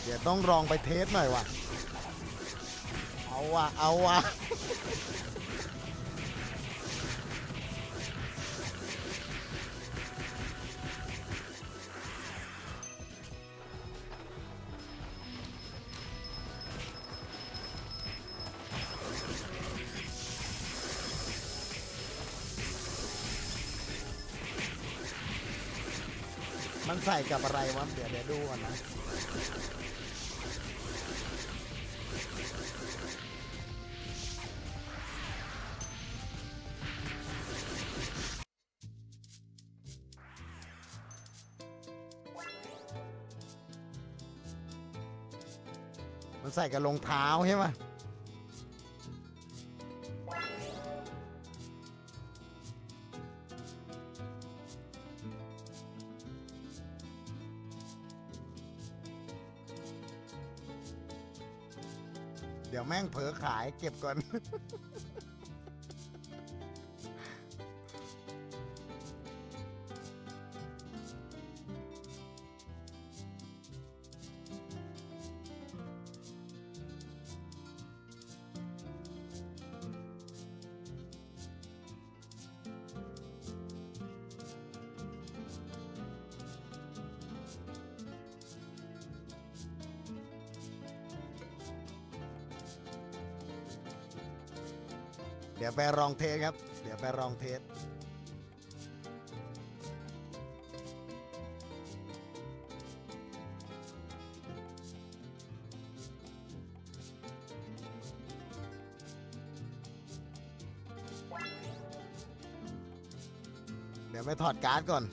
ดี๋ยวต้องลองไปเทสหน่อยว่ะเอาว่ะเอาว่ะมันใส่กับอะไรวะเดี๋ยวดูก่อนนะมันใส่กับรองเท้าใช่ไหมเดี๋ยวแม่งเผลอขายเก็บก่อน เดี๋ยวไปลองเทสครับเดี๋ยวไปลองเทสเดี๋ยวไปถอดการ์ดก่อน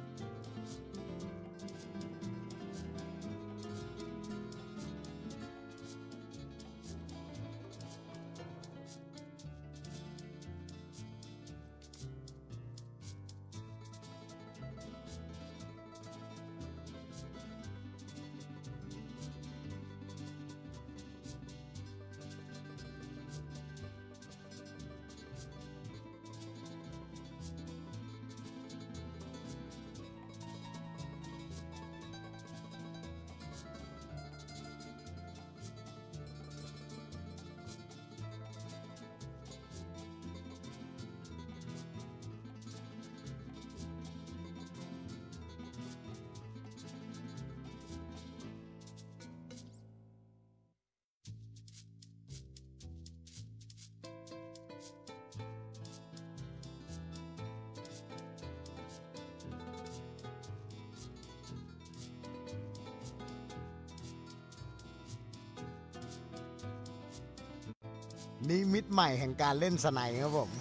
นี่มิตรใหม่แห่งการเล่นสไนด์ครับผม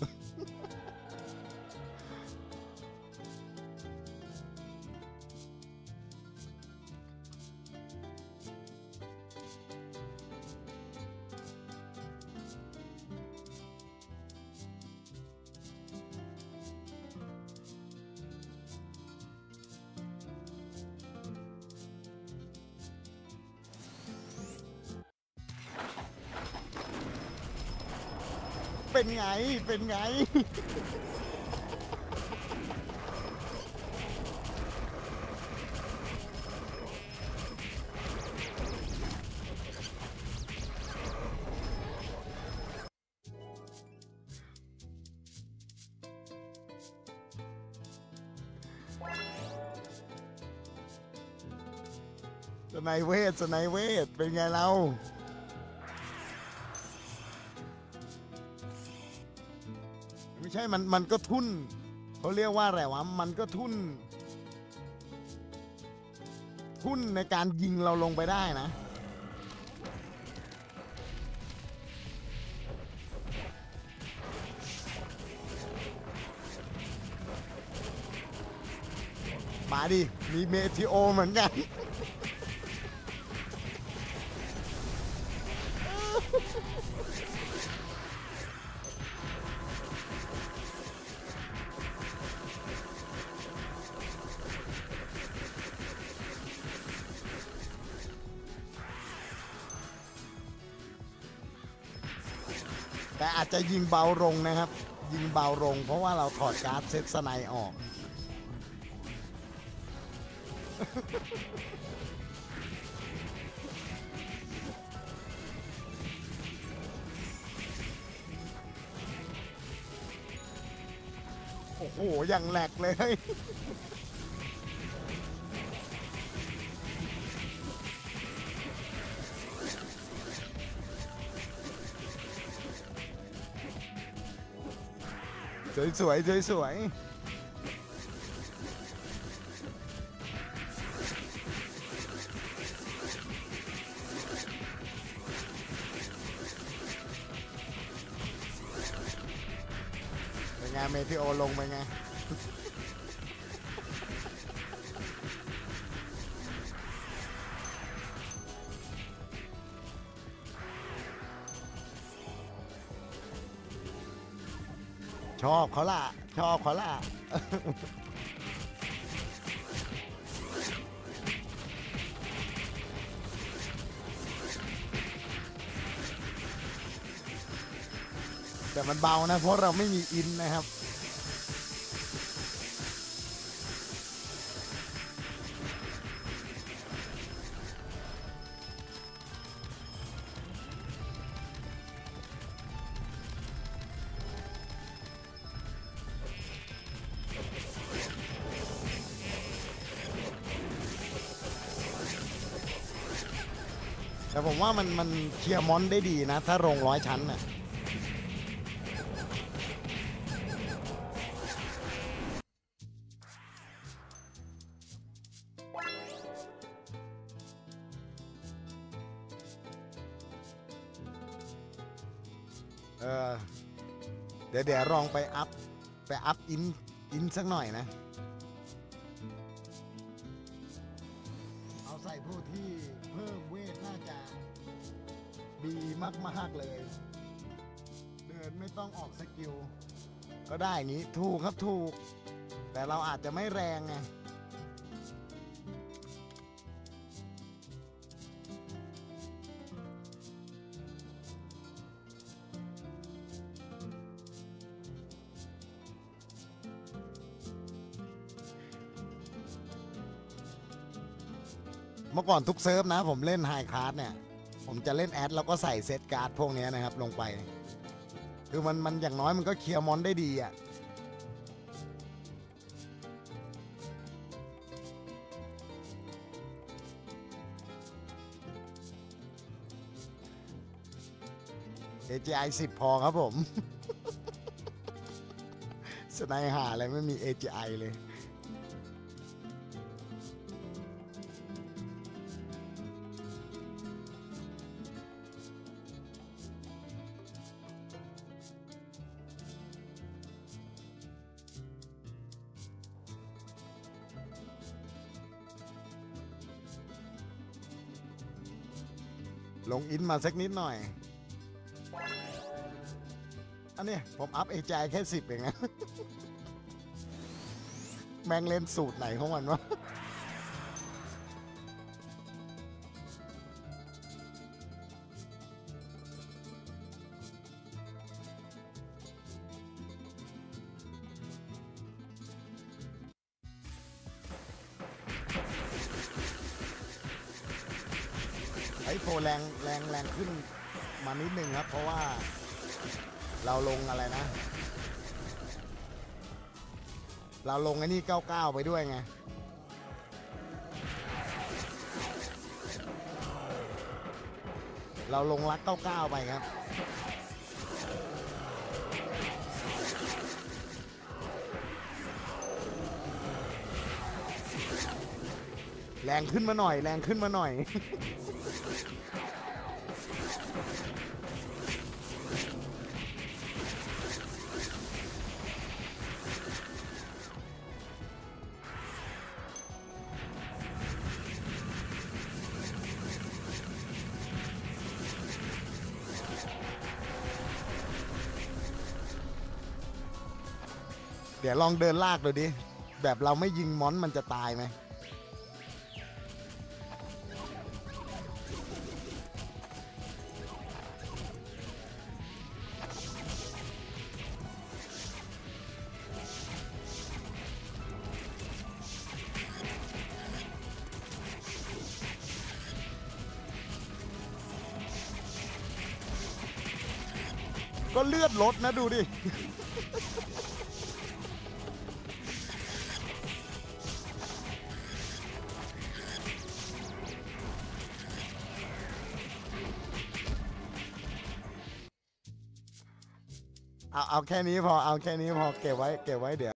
เป็นไงเป็นไงสไนเวทสไนเวทเป็นไงเราไม่ใช่มันก็ทุ่นเขาเรียกว่าอะไรวะมันก็ทุ่นในการยิงเราลงไปได้นะมาดิมีเมทิโอเหมือนกันแต่อาจจะยิงเบาลงนะครับยิงเบาลงเพราะว่าเราถอดการ์ดเซตสไนออกโอ้โหอย่างแหลกเลยสวยๆสวยๆเป็นไงเมทิโอลงไปไงชอบเขาล่ะชอบเขาล่ะแต่มันเบานะเพราะเราไม่มีอินนะครับแต่ผมว่ามันเคลียร์มอนได้ดีนะถ้าลง100 ชั้นน่ะเออเดี๋ยวลองไปอัพอินสักหน่อยนะเอาใส่ผู้ที่เพิ่มเวทน่าจะดีมากๆเลยเดินไม่ต้องออกสกิลก็ได้อย่างนี้ถูกครับถูกแต่เราอาจจะไม่แรงไงเมื่อก่อนทุกเซิร์ฟนะผมเล่นไฮคลาสเนี่ยผมจะเล่นแอดแล้วก็ใส่เซตการ์ดพวกนี้นะครับลงไปคือมันอย่างน้อยมันก็เคลียร์มอนได้ดีอ่ะAGI 10 พอครับผมสไนหาอะไรไม่มี AGI เลยลงอินมาสักนิดหน่อยอันนี้ผมอัพAGIแค่10เองนะแม่งเล่นสูตรไหนของมันวะไอ้โฟแรงขึ้นมานิดนึงครับเพราะว่าเราลงอะไรนะ เราลงไอ้นี่99ไปด้วยไงเราลงรัก99ไปครับแรงขึ้นมาหน่อยแรงขึ้นมาหน่อยเดี๋ยวลองเดินลากดูดิแบบเราไม่ยิงมอนมันจะตายไหมก็เลือดลดนะดูดิเอาแค่นี้พอเอาแค่นี้พอเก็บไว้เดี๋ยว